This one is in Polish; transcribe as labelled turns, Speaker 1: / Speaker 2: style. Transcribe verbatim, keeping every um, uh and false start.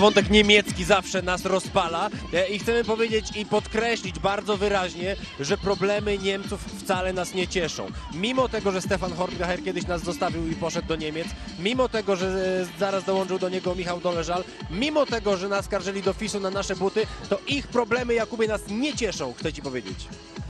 Speaker 1: wątek niemiecki zawsze nas rozpala e, i chcemy powiedzieć i podkreślić bardzo wyraźnie, że problemy Niemców wcale nas nie cieszą. Mimo tego, że Stefan Horngacher kiedyś nas zostawił i poszedł do Niemiec, mimo tego, że e, zaraz dołączył do niego Michał Doleżal, mimo tego, że naskarżyli do fisu na nasze buty, to ich problemy, Jakubie, nas nie cieszą, chcę ci powiedzieć.